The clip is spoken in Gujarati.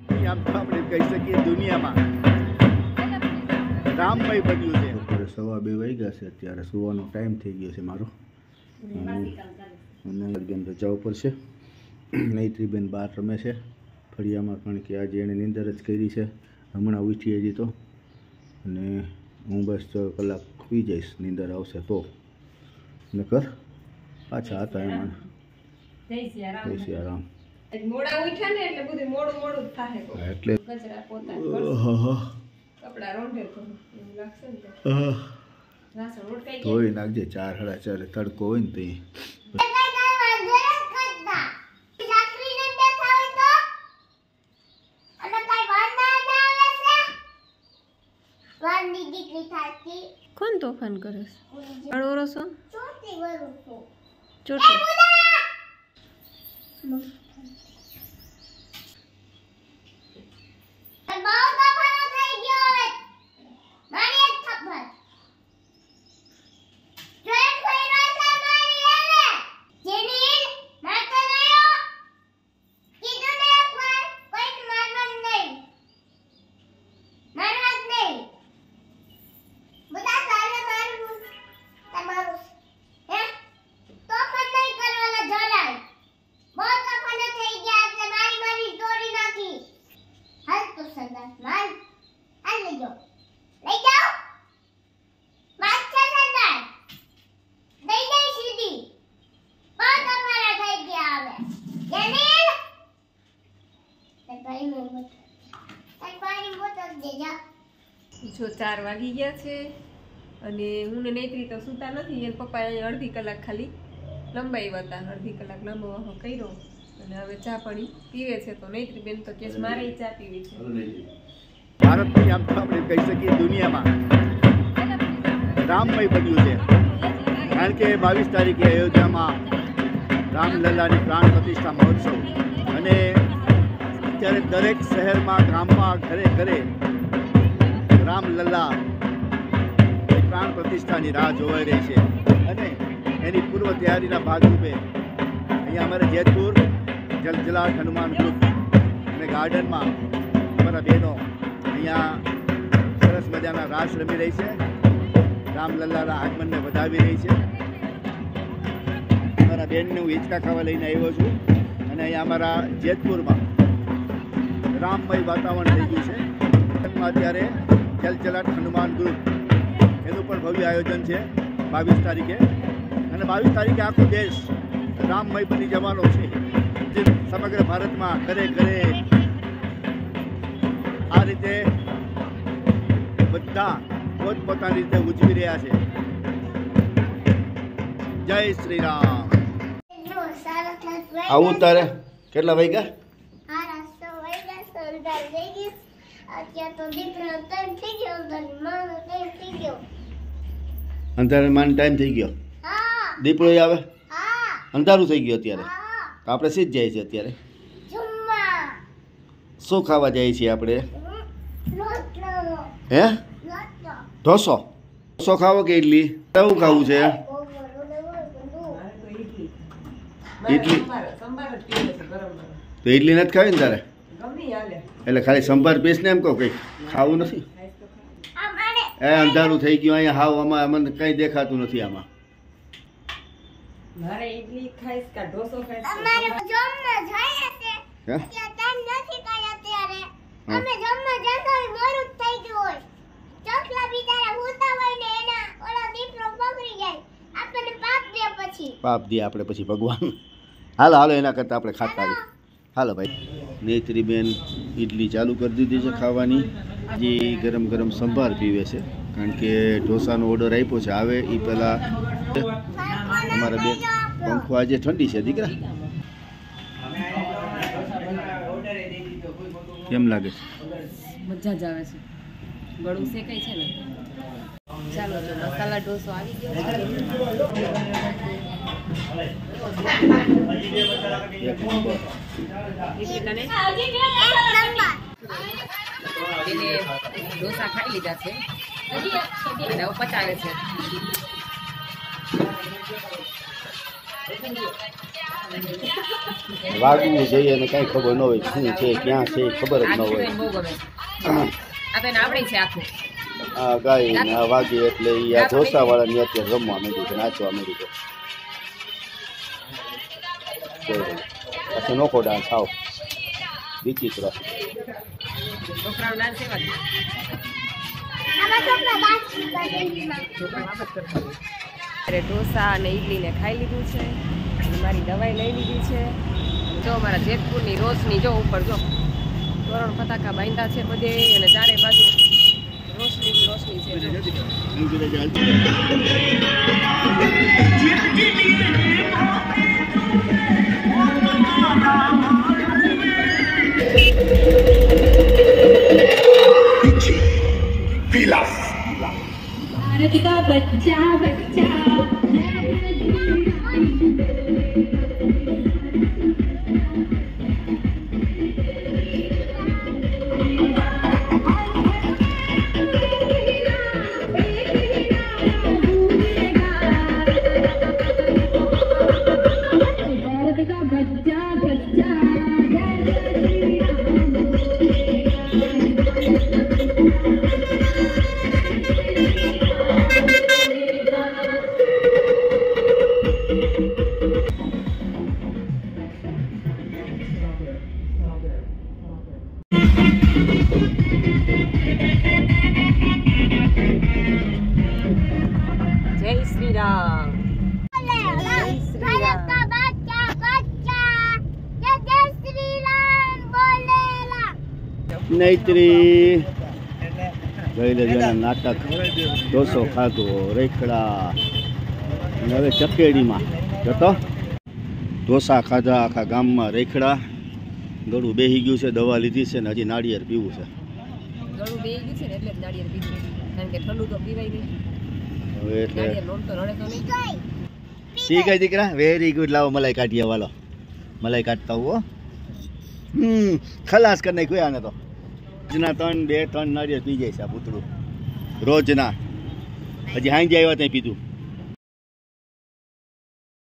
આમ તો આપણે કહી શકીએ દુનિયામાં રામમય બન્યું છે. બપોરે 2:15 વાગ્યા છે. અત્યારે સુવાનો ટાઈમ થઈ ગયો છે મારો. અને બેન રજા ઉપર છે. નૈત્રીબેન બહાર રમે છે ફળિયામાં, કારણ કે આજે એણે નીંદર જ કરી છે. હમણાં ઉઠી હજી તો. અને હું બસ કલાક સુઈ જઈશ, નીંદર આવશે તો. નકર પાછા હતા એમાં. જય શ્રી રામ. મોડા ઉઠ્યા ને એટલે બધું મોડું મોડું થાય. એટલે કચરા પોતા કપડા રોંઢે તો એવું લાગશે ને. રાસણ ઉટકાઈ ગયા. ધોઈ નાખજે. 4:30 તડકો હોય ને તો કોણ તોફાન કરે છે? અડોરો છો? ચોટી જો 4 વાગી ગયા છે અને હું ને નૈત્રી તો સૂતા નથી. એના પપ્પાએ અડધી કલાક ખાલી લંબાવ્યા હતા, અડધી કલાક લંબાવવાનો કર્યો અને હવે ચા પાણી પીવે છે. તો નૈત્રી બેન તો કેસ મારે ચા પીવી છે. ભારતની આમ તો આપણે કહી શકીએ દુનિયામાં રામમય બન્યું છે. કારણ કે 22 તારીખે અયોધ્યામાં રામલલ્લાની પ્રાણ પ્રતિષ્ઠા મહોત્સવ, અને અત્યારે દરેક શહેરમાં, ગામમાં, ઘરે ઘરે રામલલ્લા પ્રાણ પ્રતિષ્ઠાની રાહ જોવાઈ રહી છે. અને એની પૂર્વ તૈયારીના ભાગરૂપે અહીંયા અમારે જેતપુર જલજલાટ હનુમાન ગ્રુપ અને ગાર્ડનમાં અમારા બહેનો અહીંયા સરસ મજાના રાસ રમી રહી છે. રામલલ્લાના આગમનને વધાવી રહી છે. અમારા બહેનને હું હિંચકા ખાવા લઈને આવ્યો છું. અને અહીંયા અમારા જેતપુરમાં રામમય વાતાવરણ થઈ ગયું છે. અત્યારે જલજલાટ હનુમાન ગ્રુપ એનું પણ ભવ્ય આયોજન છે 22 તારીખે. અને 22 તારીખે આખો દેશ રામમય બની જવાનો છે. સમગ્ર ભારતમાં ઘરે ઘરે આ રીતે બધા પોતપોતાની રીતે ઉજવી રહ્યા છે. જય શ્રી રામ. આવું તારે કેટલા વાગ્યા? અંધારે માન ટાઈમ થઈ ગયો. દીપડો આવે અંધારું થઈ ગયું અત્યારે. તો આપણે સીધ જાય છે અત્યારે. શું ખાવા જાય છે આપણે? હે? ઢોસો. ઢોસો ખાવો કે ઇડલી? કેવું ખાવું છે? ઇડલી. તો ઇડલી નથી ખાવી ને તારે? એટલે ખાલી સંભાર પીસ ને એમ કહો, કંઈ ખાવું નથી? એ અંધારું થઈ ગયું અહીંયા. હાવ આમાં મને કંઈ દેખાતું નથી આમાં. મારે ઇડલી ખાઈસ કે ઢોસો ખાઈસ? અમારે જમવા જાય છે. ત્યાં ટાઈમ નથી કાઈ અત્યારે. અમે જમવા જતા હોય મોડું થઈ ગયું હોય. ચોકલા બિચારા હોતા હોય ને એના ઓલા દીપડો પકડી જાય. આપણને પાપ દે પછી. પાપ દે આપણે પછી ભગવાન. હાલો હાલો, એના કરતાં આપણે ખાતા આવીએ. હાલો ભાઈ. નૈત્રીબેન ઇડલી ચાલુ કરી દીધી છે ખાવાની. જે ગરમ ગરમ સંભાર પીવે છે, કારણ કે ઢોસાનો ઓર્ડર આપ્યો છે. આવે એ પહેલાં અમારા બેન પંખો આજે ઠંડી છે દીકરા. કેમ લાગે છે? મજા જ આવે છે. ગળું શેકાય છે ને. ચાલો જો મસાલા ઢોસો આવી ગયો છે. એને ઢોસા ખાઈ લીધા છે અને હવે પચાવે છે. વાગવું જોઈએ અને કાંઈ ખબર ન હોય શું છે ક્યાં છે ખબર જ ન આખું હોય. તો એને બહુ ગમે આ તો એને આવડે છે આખું આ ગાય ને આ વાગી એટલે ઈ આ ઢોસાવાળાની અત્યારે રમવા માંડ્યું છે, નાચવા માંડ્યું છે. પછી નોખો ડાન્સ આવ વિચિત્ર. છોકરાનો ડાન્સ એવા જ. આમાં છોકરા ડાન્સ કરે છોકરાઓ આમ જ કરતા હોય. અરે ઢોસા અને ઈડલીને ખાઈ લીધું છે અને મારી દવાઈ લઈ લીધી છે. જો મારા જેતપુરની રોશની જો ઉપર જો તોરણ પતાકા બાંધ્યા છે બધે અને ચારે બાજુ રોશની જ રોશની છે જો. भारत का बच्चा बच्चा भारत का बच्चा बच्चा જય શ્રી રામ. भारत का बच्चा बच्चा जय जय श्री राम बोलेला નૈત્રી ગઈ જેના નાટક ઢોસો ખાધો રેખડા અને હવે ચકેડીમાં જતો ઢોસા ખાધા આખા ગામમાં રેખડા. ગળું બેસી ગયું છે, દવા લીધી છે ને હજી નાળિયેર પીવું છે. ગળું બેહી ગયું છે ને એટલે જ નાળિયેર પીધું કારણ કે ઠંડુ તો પીવાય નહીં. હવે એટલે નાળિયેર નોમ તો રડે તો નહીં. ઠીક છે દીકરા, વેરી ગુડ. લાવો મલાઈ કાઢીએ, વાલો મલાઈ કાઢતા હો. ખલાસ કરી નાખ્યું આને તો. રોજના 3 નાળિયેર પી જાય છે આ પૂતળું રોજના. હજી હાંજે આવ્યા ત્યાં પીધું.